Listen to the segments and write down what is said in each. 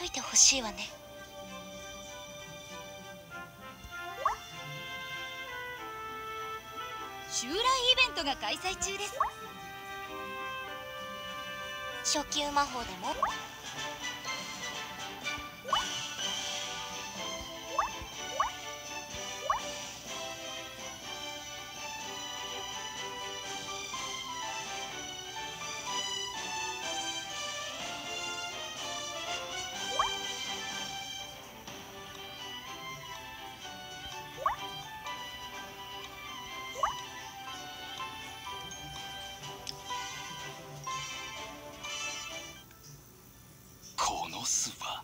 いてほしいわね。 襲来イベントが開催中です。 初級魔法でもこの巣は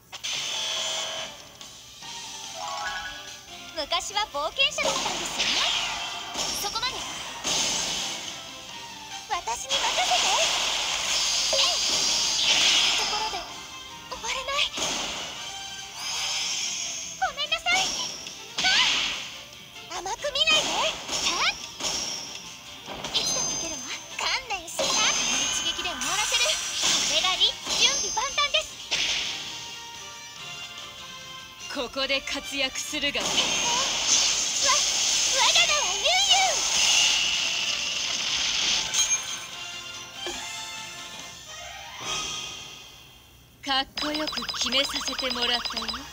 昔は冒険者だったんですよね。そこまで私に任せて。ところで終われない。ごめんなさい。甘く見ないで。いつでもいけるわ。観念しな。一撃で終わらせる。これがリッチ、準備万端です。 ここで活躍するがね。 我が名はユンユン。 かっこよく決めさせてもらったよ。